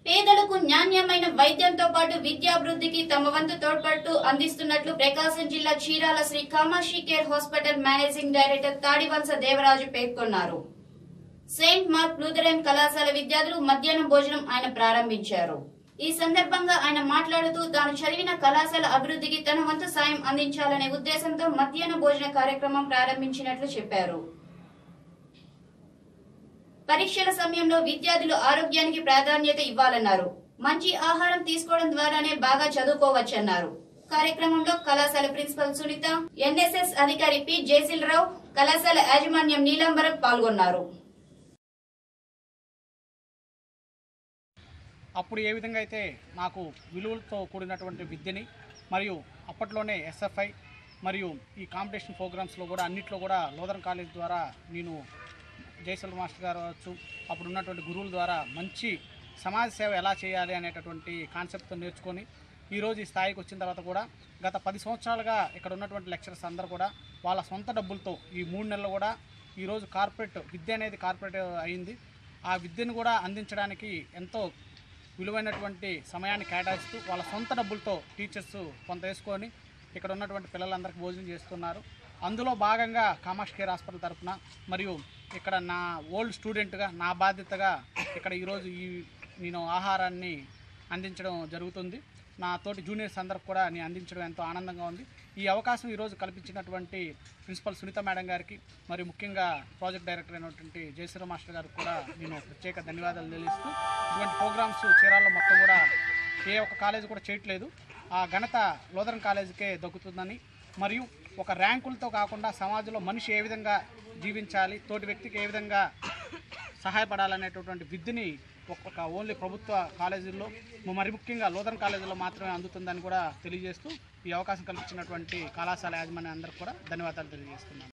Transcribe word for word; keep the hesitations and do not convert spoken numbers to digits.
పేదలకు నాణ్యమైన వైద్యంతో పాటు విద్యాభివృద్ధికి తమ వంతు తోడ్పడుతూ అందిస్తున్నట్లు ప్రకాశం జిల్లా Chirala Sri Kamakshi care hospital managing director Tadivalasa Devaraju పేర్కొన్నారు. సెయింట్ మార్క్ లూథరన్ కళాశాల విద్యార్థులు మధ్యాహ్నం భోజనం ఆయన ప్రారంభించారు. ఈ సందర్భంగా ఆయన మాట్లాడుతూ తాను చదివిన కళాశాల అభివృద్ధికి తన వంతు సాయం అందించాలనే ఉద్దేశంతో మధ్యాహ్న భోజన కార్యక్రమం ప్రారంభించినట్లు చెప్పారు. పరీక్షల సమయంలో విద్యార్థులు ఆరోగ్యానికి ప్రాధాన్యత ఇవ్వాలన్నారు. మంచి ఆహారం తీసుకోవడం ద్వారానే బాగా చదువుకోవచ్చన్నారు. కార్యక్రమంలో కళాశాల ప్రిన్సిపల్ సునీత, ఎన్ఎస్ఎస్ అధికారి పి జయశీలరావు, కళాశాల యాజమాన్యం నీలాంబరం పాల్గొన్నారు. అప్పుడు ఏ విధంగా అయితే నాకు విలువలతో కూడినటువంటి విద్యని మరియు అప్పట్లోనే ఎస్ఎఫ్ఐ మరియు ఈ కాంపిటీషన్ ప్రోగ్రామ్స్లో కూడా అన్నింటిలో కూడా లూథరన్ కాలేజ్ ద్వారా నేను జయశీల మాస్టర్ గారు వచ్చు అప్పుడు ఉన్నటువంటి గురువుల ద్వారా మంచి సమాజ సేవ ఎలా చేయాలి అనేటటువంటి కాన్సెప్ట్తో నేర్చుకొని ఈరోజు ఈ స్థాయికి వచ్చిన తర్వాత కూడా గత పది సంవత్సరాలుగా ఇక్కడ ఉన్నటువంటి లెక్చరర్స్ అందరూ కూడా వాళ్ళ సొంత డబ్బులతో ఈ మూడు నెలలు కూడా ఈరోజు కార్పొరేట్ విద్య అనేది కార్పొరేట్ అయింది. ఆ విద్యను కూడా అందించడానికి ఎంతో విలువైనటువంటి సమయాన్ని కేటాయిస్తూ వాళ్ళ సొంత డబ్బులతో టీచర్స్ కొంత వేసుకొని ఇక్కడ ఉన్నటువంటి పిల్లలందరికీ భోజనం చేస్తున్నారు. అందులో భాగంగా కామాక్షి కేర్ హాస్పిటల్ తరఫున మరియు ఇక్కడ నా ఓల్డ్ స్టూడెంట్గా నా బాధ్యతగా ఇక్కడ ఈరోజు ఈ నేను ఆహారాన్ని అందించడం జరుగుతుంది. నా తోటి జూనియర్స్ అందరికి కూడా నేను అందించడం ఎంతో ఆనందంగా ఉంది. ఈ అవకాశం ఈరోజు కల్పించినటువంటి ప్రిన్సిపల్ సునీత మేడం గారికి మరియు ముఖ్యంగా ప్రాజెక్ట్ డైరెక్టర్ అయినటువంటి జయశీల మాస్టర్ గారికి కూడా నేను ప్రత్యేక ధన్యవాదాలు తెలియజేస్తూ ఇటువంటి ప్రోగ్రామ్స్ చీరాల్లో మొత్తం కూడా ఏ ఒక్క కాలేజీ కూడా చేయట్లేదు. ఆ ఘనత లూథరన్ కాలేజీకే దక్కుతుందని మరియు ఒక ర్యాంకులతో కాకుండా సమాజంలో మనిషి ఏ విధంగా జీవించాలి, తోటి వ్యక్తికి ఏ విధంగా సహాయపడాలనేటటువంటి విద్యని ఒక్కొక్క ఓన్లీ ప్రభుత్వ కాలేజీల్లో మరి ముఖ్యంగా లూథరన్ కాలేజీలో మాత్రమే అందుతుందని కూడా తెలియజేస్తూ ఈ అవకాశం కల్పించినటువంటి కళాశాల యాజమాన్యం అందరికీ కూడా ధన్యవాదాలు తెలియజేస్తున్నాను.